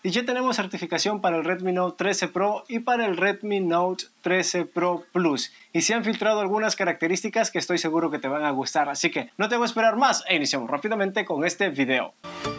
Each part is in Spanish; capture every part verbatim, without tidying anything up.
Y ya tenemos certificación para el Redmi Note trece Pro y para el Redmi Note trece Pro Plus. Y se han filtrado algunas características que estoy seguro que te van a gustar. Así que no te voy a esperar más e iniciamos rápidamente con este video.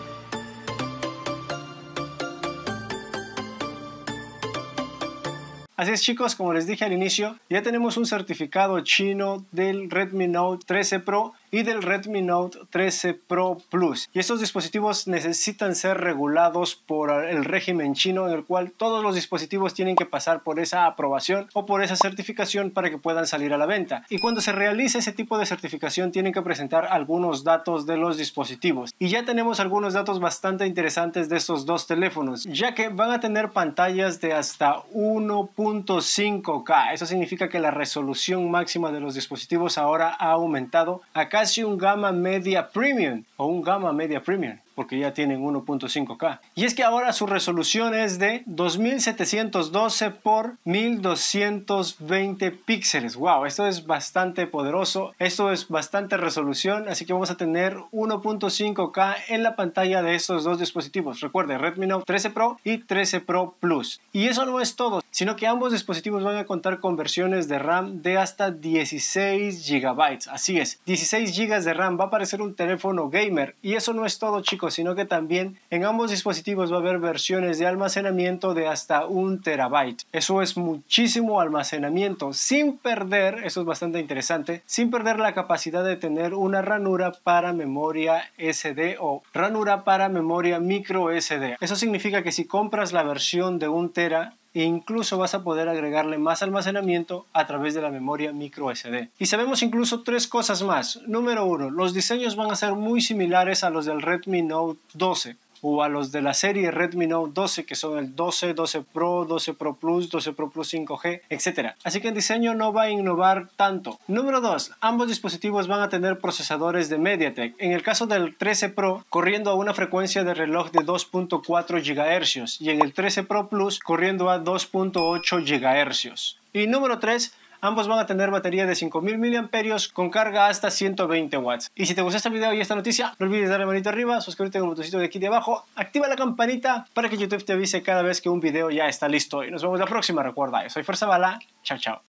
Así es, chicos, como les dije al inicio, ya tenemos un certificado chino del Redmi Note trece Pro y del Redmi Note trece Pro Plus. Y estos dispositivos necesitan ser regulados por el régimen chino, en el cual todos los dispositivos tienen que pasar por esa aprobación o por esa certificación para que puedan salir a la venta. Y cuando se realice ese tipo de certificación tienen que presentar algunos datos de los dispositivos. Y ya tenemos algunos datos bastante interesantes de estos dos teléfonos, ya que van a tener pantallas de hasta uno punto cinco K. Eso significa que la resolución máxima de los dispositivos ahora ha aumentado a casi un gama media premium o un gama media premium, porque ya tienen uno punto cinco K. Y es que ahora su resolución es de dos mil setecientos doce por mil doscientos veinte píxeles. Wow, esto es bastante poderoso, esto es bastante resolución, así que vamos a tener uno punto cinco K en la pantalla de estos dos dispositivos. Recuerde, Redmi Note trece Pro y trece Pro Plus. Y eso no es todo, sino que ambos dispositivos van a contar con versiones de RAM de hasta dieciséis gigabytes. Así es, dieciséis gigas de RAM. Va a parecer un teléfono gamer. Y eso no es todo, chicos, sino que también en ambos dispositivos va a haber versiones de almacenamiento de hasta un terabyte. Eso es muchísimo almacenamiento, sin perder, eso es bastante interesante, sin perder la capacidad de tener una ranura para memoria ese de o ranura para memoria micro ese de. Eso significa que si compras la versión de un tera, e incluso vas a poder agregarle más almacenamiento a través de la memoria micro ese de. Y sabemos incluso tres cosas más. Número uno, los diseños van a ser muy similares a los del Redmi Note doce o a los de la serie Redmi Note doce, que son el doce, doce Pro, doce Pro Plus, doce Pro Plus cinco G, etcétera. Así que el diseño no va a innovar tanto. Número dos, ambos dispositivos van a tener procesadores de MediaTek. En el caso del trece Pro, corriendo a una frecuencia de reloj de dos punto cuatro gigahercios y en el trece Pro Plus corriendo a dos punto ocho gigahercios. Y número tres, ambos van a tener batería de cinco mil miliamperios hora con carga hasta ciento veinte watts. Y si te gustó este video y esta noticia, no olvides darle manito arriba, suscríbete con el botoncito de aquí de abajo, activa la campanita para que YouTube te avise cada vez que un video ya está listo. Y nos vemos la próxima, recuerda, yo soy Fuerza Bala, chao chao.